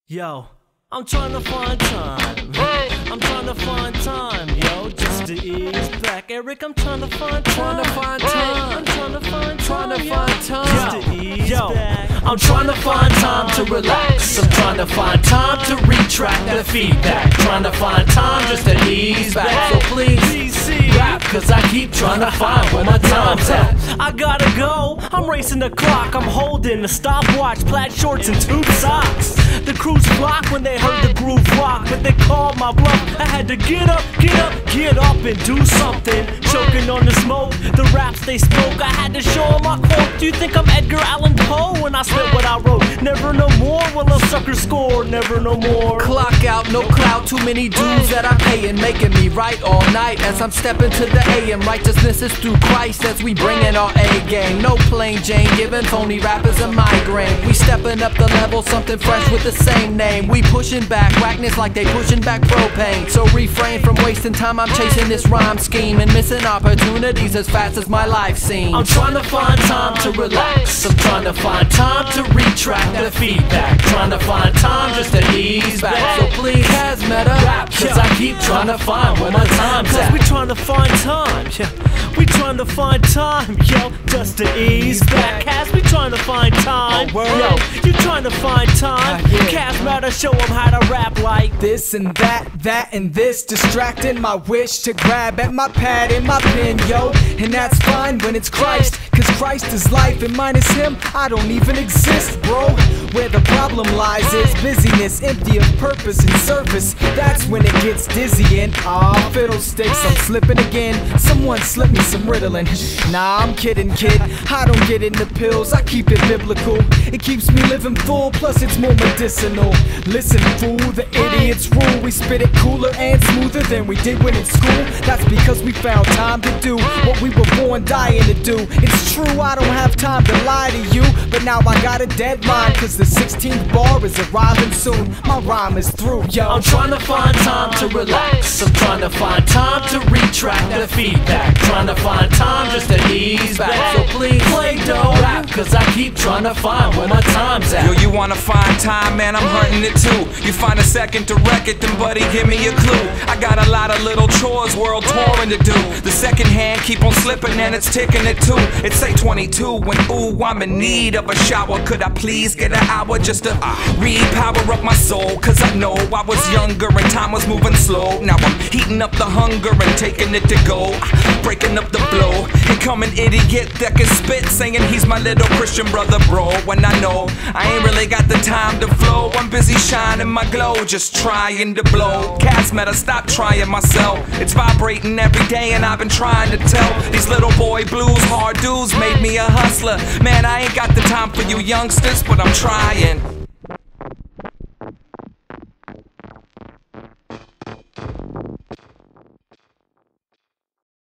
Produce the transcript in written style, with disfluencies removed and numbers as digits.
Yo, I'm trying to find time. I'm trying to find time, yo, just to ease back. Eric, I'm trying to find time. I'm trying to find time. Just to ease back. I'm trying to find time to relax. I'm trying to find time to retract the feedback. Trying to find time just to ease back. So please rap, cause I keep trying to find where my time's at. I gotta go, I'm racing the clock. I'm holding the stopwatch, plaid shorts and tube socks. The crews flocked when they heard the groove rock, but they called my bluff. I had to get up and do something. Choking on the smoke, the raps they spoke, I had to show them my quote. Do you think I'm Edgar Allan Poe when I spit what I wrote? Never no more will a sucker score, never no more. Clock out, no clout, too many dues that I'm paying, making me right all night as I'm stepping to the AM. Righteousness is through Christ as we bringin' our A game. No plain Jane, giving phony rappers a migraine. We stepping up the level, something fresh with the same name. We pushing back whackness like they pushing back propane. So refrain from wasting time, I'm chasing this rhyme scheme and missing opportunities as fast as my life seems. I'm trying to find time to relax. I'm trying to find time to retract the feedback. Trying to find time just to ease back. So please, rap, cause I keep trying to find where my time's at. Cause we trying to find time, yeah. We trying to find time, yo, just to ease back. Cause we trying to find time, yo. You trying to find time? Cast matter, show them how to rap like this and that and this, distracting my wish to grab at my pad and my pen, yo. And that's fine when it's Christ, cause Christ is life and minus him, I don't even exist, bro. Where the problem lies is busyness, empty of purpose and service. That's when it gets dizzying. Aw, fiddlesticks, I'm slipping again. Someone slip me some Ritalin. Nah, I'm kidding, kid. I don't get into pills, I keep it biblical. It keeps me living full, plus it's more medicinal. Listen, fool, the idiots rule. We spit it cooler and smoother than we did when in school. That's because we found time to do what we were born dying to do. It's true, I don't have time to lie to you, but now I got a deadline, cause the 16th bar is arriving soon. My rhyme is through, yo. I'm trying to find time to relax. I'm trying to find time to retract the feedback. Trying to find time just to ease back. So please play dough rap, cause I keep trying to find where my time's at. Yo, you wanna find time, man, I'm hunting it too. You find a second to wreck it, then buddy, give me a clue. I got a lot of little chores, world touring to do. The second hand keep on slipping and it's ticking it too. It's 8:22 when ooh, I'm in need of a shower. Could I please get an hour just to re-power up my soul? Cause I know I was younger and time was moving slow. Now I'm heating up the hunger and taking it to go. Breaking up the flow. Here come an idiot that can spit, saying he's my little Christian brother, bro. When I know I ain't really got the time to flow. I'm busy shining my glow, just trying to blow. Cats matter, stop trying myself. It's vibrating every day and I've been trying to tell these little boy blues hard dudes made me a hustler. Man, I ain't got the time for you youngsters, but I'm trying.